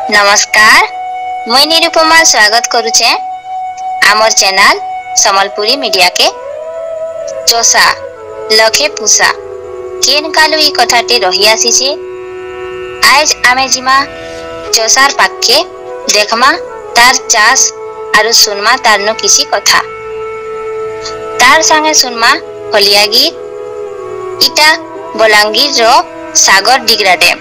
नमस्कार, मुई निरुपमा स्वागत करुचे आमर चैनल समलपुरी मीडिया के। चोसा लखे पूसा केन कालु ई कथाटी रही आसीचे। आज आमे जिमा चोसार पाखे देखमा तार चाष आरु सुनमा तार नो किसी कथा। तार संगे सुनमा हलिया गीत इटा बलांगीर रो सागर डिग्रा डैम।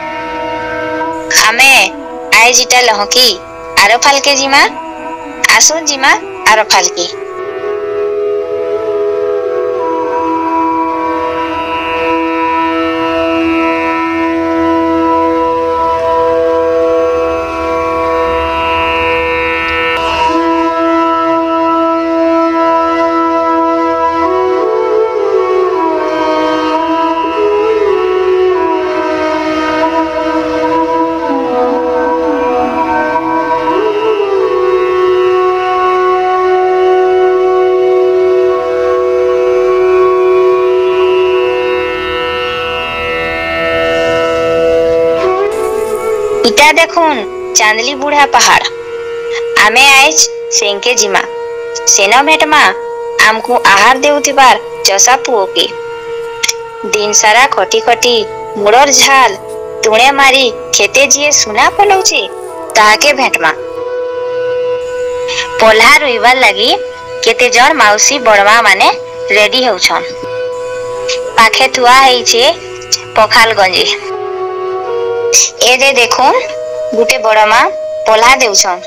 आमे आज इटा लहकी आरो फालके जिमा आसुन जिमा आरो फालके। इटा देखुन चांदली बुढ़ा पहाड़। आमे आज सेंके जिमा सेना भेटमा आमको आहार देउथिबार चसा पुओ के। दिन सारा खटी खटी मुड़र झाल तुणे मारी खेते जिए सुना पलौचे ताके भेटमा। पोल्हा रुइबार लगी केते जन माउसी बड़मा माने रेडी होउछन। पाखे थुआ हेइछे पखाल गंजी। एदे देखो गुटे बड़ माँ पोल्हा देउछन।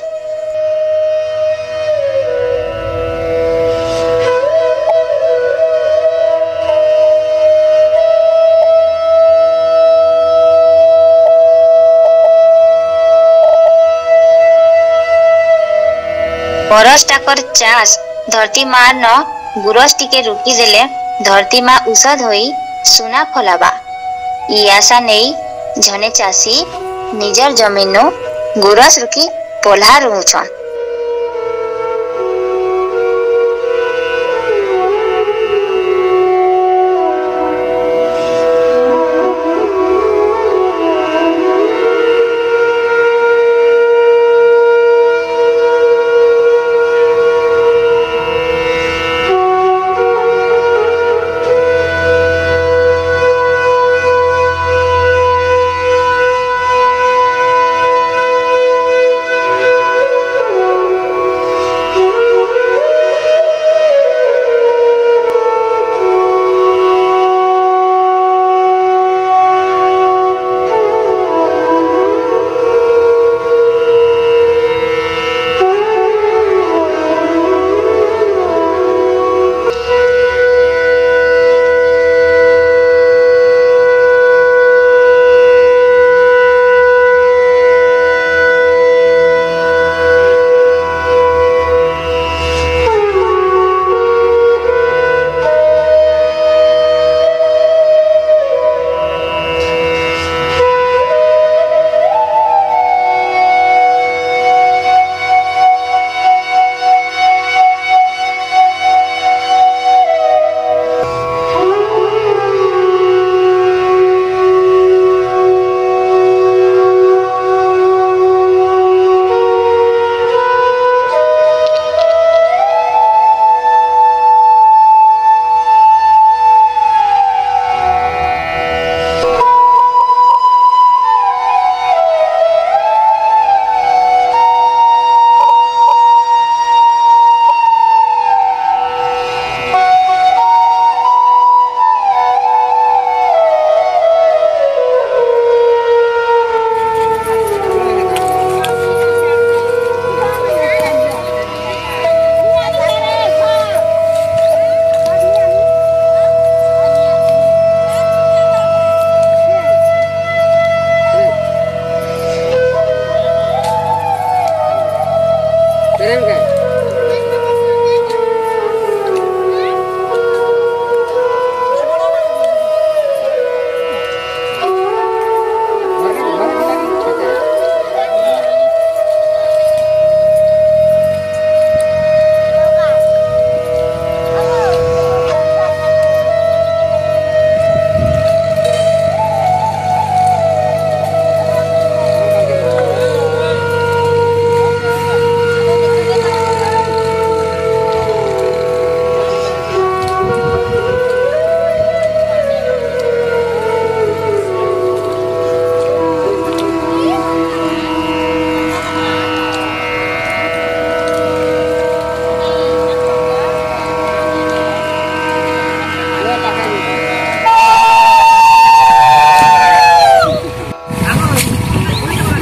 बरस टाकर चाष धरती मार न गुरस टिके रुकी देले धरती माँ उषद होई सुना फलाबा। ई आशा नहीं झने चासी निजर जमीन नो गुरस रुकी पोल्हा रुछन।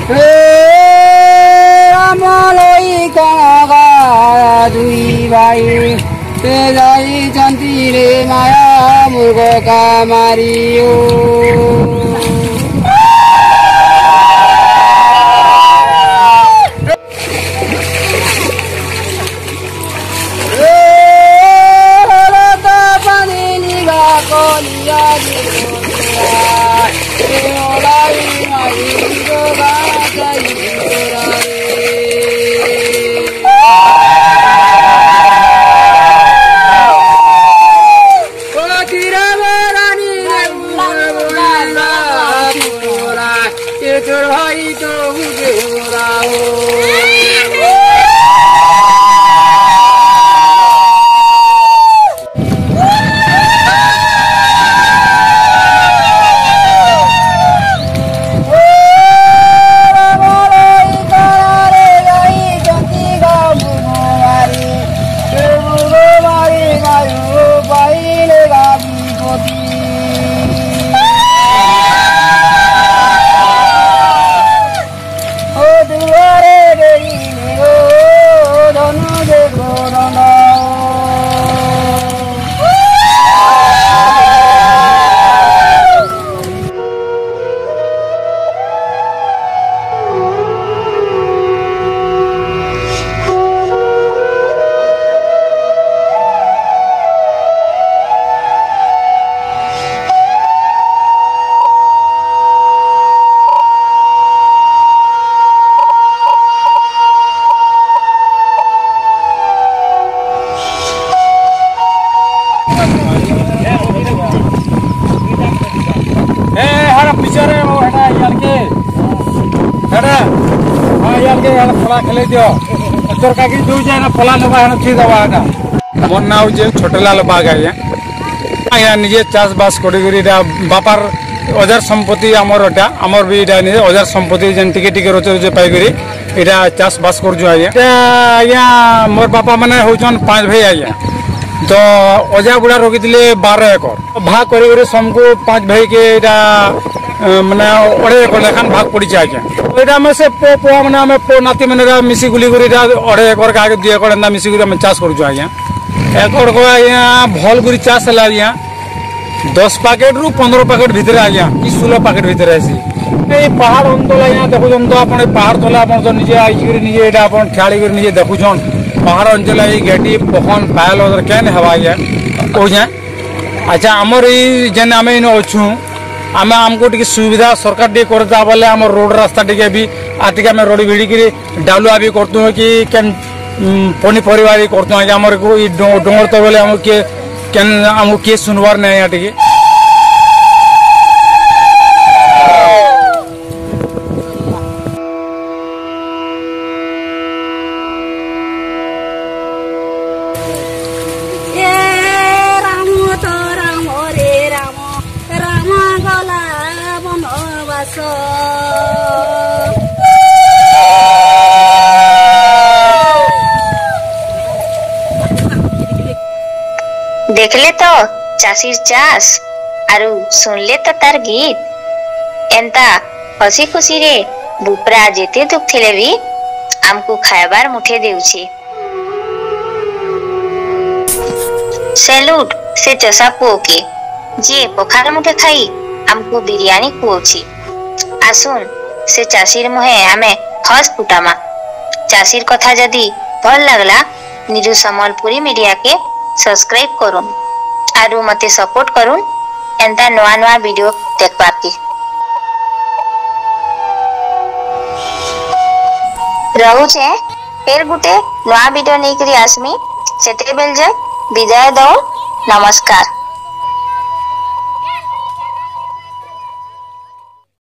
আমলৈ কঙা দুই ভাই যাইଛନ୍ତି রে মায়া মুগ কামারিও मोर ना हूँ छोटेलाल बाग आज्ञा आज्ञा निजे चाष बास कर बापार अजार संपत्ति आमर एटा आमर भी निजे अजार संपत्ति जेन टिके टिके रोचे पाइकरी इटा चाष बास कर आज्ञा मोर बापा मैंने होचन 5 भाई आज्ञा तो अजा गुड़ा रखी 12 एकर भाग कर समको 5 भाई के मैंने 2.5 एकर लेखान भाग पड़ी आज्ञा यहाँ में से पुआ मैंने पो नाती मैंने मिसी गुली 2.5 एकर के आगे 2 एकर एंता मिसिक चाष कर आज्ञा एकर को आज्ञा भल गुरी चाष है आज्ञा 10 पैकेट रु 15 पैकेट भितर आज्ञा कि 16 पैकेट भितर आसी पहाड़ अंचल आज्ञा देखुन तो आप पहाड़ तले आप निजे आईकर निजे ठियाड़ी कर निजे देखुन पहाड़ अंचल गेटी पखन पायल कैन हवा आज्ञा कौन अच्छा आमर जेन आम इन अच्छू आम आमको टी सुविधा सरकार टी करता बोले आम रोड रास्ता टी भी आटिक आम रोड भिड़ी डालुआ भी करतु कि केन पनीपरिया भी करतु आमर डोंगर तो बोले आमको किए सुनवार नहीं यहाँ टी देखले तो चाषीर चाष आरु सुनले तो तार गीत एंता हसी खुशी रे बुपरा जेते दुख थिले भी आमको खायबार मुठे देउछे सैल्यूट से चषा पुओ के जे पखार मुठे खाई आमको बिरयानी खुओछि आसुन से चाषीर मुहे आमे हस फुटामा चाषीर कथा जदी भल लागला निरु समलपुरी मीडिया के सब्सक्राइब करूँ आरु मते सपोर्ट करूँ एंता नवा नवा वीडियो देखबा के रहूचे फेर गुटे नवा वीडियो नहीं करी आसमी सेते बेल जाय विदाय दो नमस्कार।